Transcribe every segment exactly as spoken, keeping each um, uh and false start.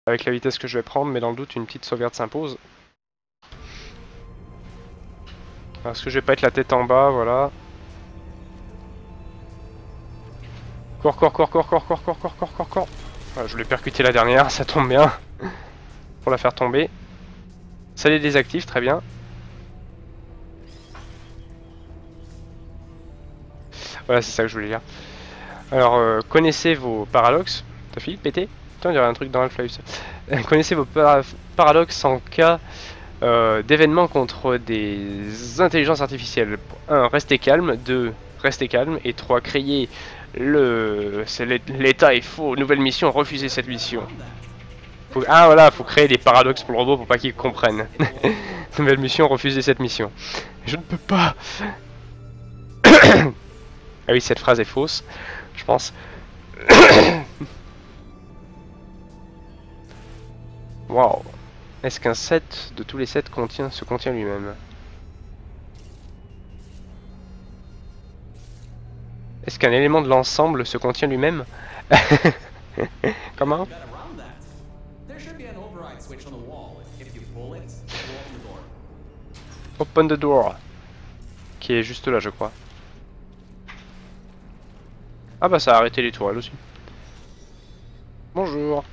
avec la vitesse que je vais prendre, mais dans le doute, une petite sauvegarde s'impose. Parce que je vais pas être la tête en bas, voilà. Cours, cours, cours, cours, cours, cours, cours, cours, cours, cours, cours. Voilà, je voulais percuter la dernière, ça tombe bien. Pour la faire tomber. Ça les désactive, très bien. Voilà, c'est ça que je voulais dire. Alors, euh, connaissez vos paradoxes. T'as fini de péter? Putain, il y a un truc dans Half-Life. Connaissez vos para paradoxes en cas euh, d'événements contre des intelligences artificielles. un Restez calme. deux Restez calme. Et trois Créez le... L'état est faux. Nouvelle mission, refusez cette mission. Faut... Ah voilà, faut créer des paradoxes pour le robot pour pas qu'il comprenne. Nouvelle mission, refusez cette mission. Je ne peux pas. Ah oui, cette phrase est fausse, je pense. Waouh. Est-ce qu'un set de tous les sets contient, se contient lui-même? Est-ce qu'un élément de l'ensemble se contient lui-même? Comment? Open the door. Qui est juste là, je crois. Ah bah ça a arrêté les tourelles aussi. Bonjour.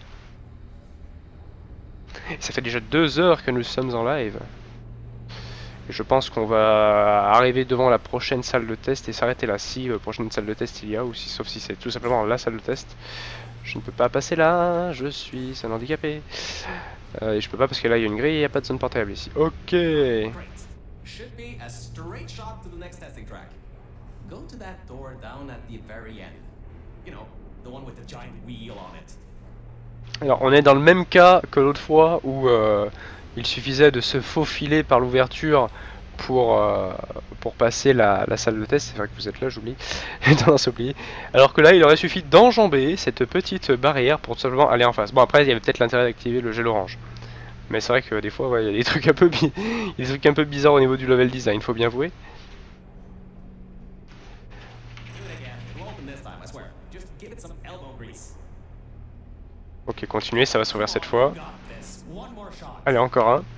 Ça fait déjà deux heures que nous sommes en live. Et je pense qu'on va arriver devant la prochaine salle de test et s'arrêter là. Si euh, prochaine salle de test il y a, ou si, sauf si c'est tout simplement la salle de test. Je ne peux pas passer là, je suis un handicapé. Euh, et je peux pas parce que là il y a une grille et il n'y a pas de zone portable ici. Ok. Alors on est dans le même cas que l'autre fois où euh, il suffisait de se faufiler par l'ouverture pour, euh, pour passer la, la salle de test. C'est vrai que vous êtes là, j'oublie. J'ai tendance à oublier. Alors que là il aurait suffi d'enjamber cette petite barrière pour tout simplement aller en face. Bon après il y avait peut-être l'intérêt d'activer le gel orange. Mais c'est vrai que des fois ouais, il y a des trucs un peu bi des trucs un peu bizarres au niveau du level design, faut bien avouer. Ok, continuez, ça va s'ouvrir cette fois. Allez, encore un.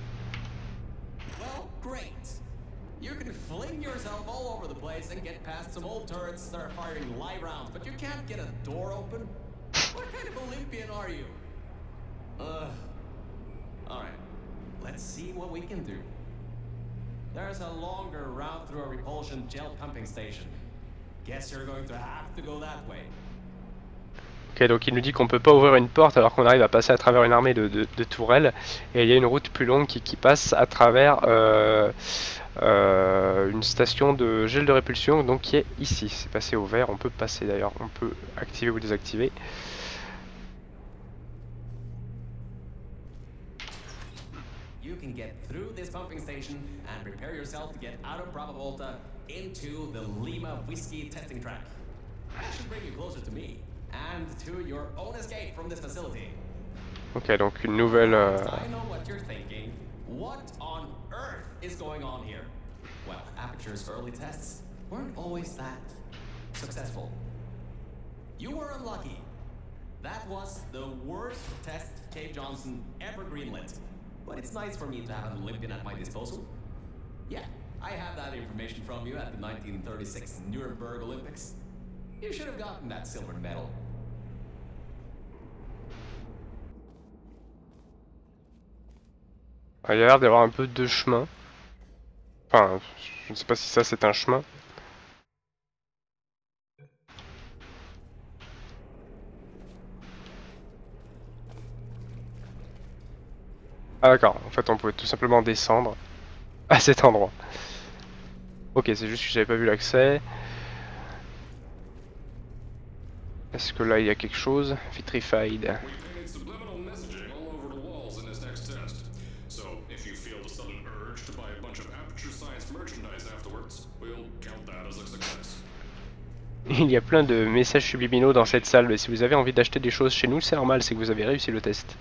Let's see what we can do. There's a longer route through a repulsion gel pumping station. Guess you're going to have to go that way. Ok, donc il nous dit qu'on peut pas ouvrir une porte alors qu'on arrive à passer à travers une armée de, de, de tourelles. Et il y a une route plus longue qui, qui passe à travers euh, euh, une station de gel de répulsion, donc qui est ici. C'est passé au vert, on peut passer d'ailleurs, on peut activer ou désactiver. You can get through this pumping station and prepare yourself to get out of Bravo Volta into the Lima Whiskey testing track. That should bring you closer to me and to your own escape from this facility. Ok, donc une nouvelle. Euh... I know what you're thinking. What on earth is going on here? Well, Aperture's early tests weren't always that successful. You were unlucky. That was the worst test Cave Johnson ever greenlit. But it's nice for me to have an Olympian at my disposal. Yeah, I have that information from you at the nineteen thirty-six Nuremberg Olympics. You should have gotten that silver medal. Il y a l'air d'avoir un peu de chemin. Enfin, je ne sais pas si ça c'est un chemin. Ah d'accord, en fait on pouvait tout simplement descendre à cet endroit. Ok, c'est juste que j'avais pas vu l'accès. Est-ce que là il y a quelque chose? Vitrified. Il y a plein de messages subliminaux dans cette salle. Si vous avez envie d'acheter des choses chez nous, c'est normal, c'est que vous avez réussi le test.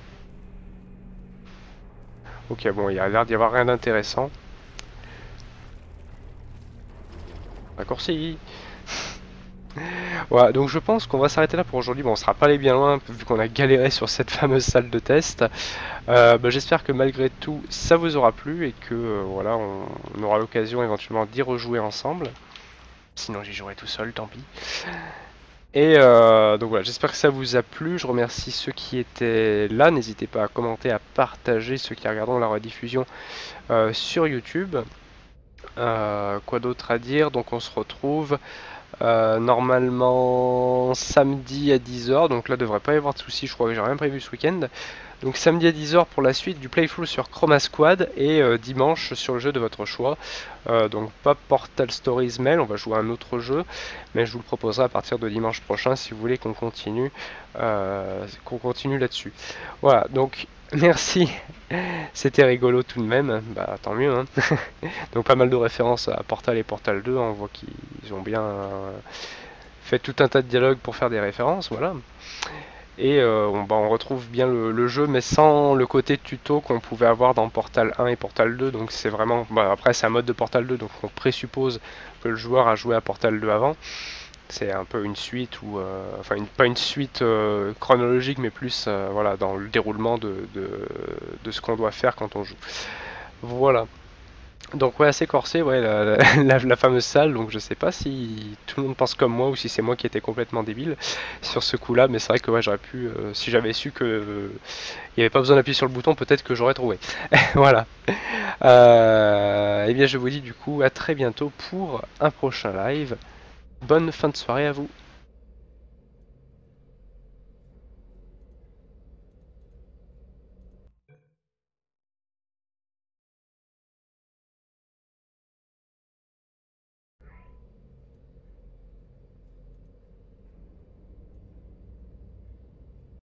Ok, bon, il y a l'air d'y avoir rien d'intéressant. Raccourci. Voilà, donc je pense qu'on va s'arrêter là pour aujourd'hui. Bon, on sera pas allé bien loin vu qu'on a galéré sur cette fameuse salle de test. Euh, bah, j'espère que malgré tout, ça vous aura plu et que euh, voilà, on, on aura l'occasion éventuellement d'y rejouer ensemble. Sinon, j'y jouerai tout seul, tant pis. Et euh, donc voilà, j'espère que ça vous a plu. Je remercie ceux qui étaient là. N'hésitez pas à commenter, à partager ceux qui regarderont la rediffusion euh, sur YouTube. Euh, quoi d'autre à dire? Donc on se retrouve euh, normalement samedi à dix heures. Donc là, devrait pas y avoir de soucis. Je crois que j'ai rien prévu ce week-end. Donc samedi à dix heures pour la suite du playthrough sur Chroma Squad et euh, dimanche sur le jeu de votre choix. Euh, donc pas Portal Stories Mail, on va jouer à un autre jeu, mais je vous le proposerai à partir de dimanche prochain si vous voulez qu'on continue, euh, qu'on continue là-dessus. Voilà, donc merci, c'était rigolo tout de même, bah tant mieux. Hein. Donc pas mal de références à Portal et Portal deux, on voit qu'ils ont bien euh, fait tout un tas de dialogues pour faire des références, voilà. Et euh, on, bah, on retrouve bien le, le jeu, mais sans le côté tuto qu'on pouvait avoir dans Portal un et Portal deux. Donc c'est vraiment... Bah, après c'est un mode de Portal deux, donc on présuppose que le joueur a joué à Portal deux avant. C'est un peu une suite, ou euh, enfin une, pas une suite euh, chronologique, mais plus euh, voilà, dans le déroulement de, de, de ce qu'on doit faire quand on joue. Voilà. Donc ouais, assez corsé, ouais, la, la, la, la fameuse salle, donc je sais pas si tout le monde pense comme moi ou si c'est moi qui étais complètement débile sur ce coup-là, mais c'est vrai que ouais, j'aurais pu, euh, si j'avais su que euh, il n'y avait pas besoin d'appuyer sur le bouton, peut-être que j'aurais trouvé. Voilà. Euh, et bien je vous dis du coup à très bientôt pour un prochain live. Bonne fin de soirée à vous.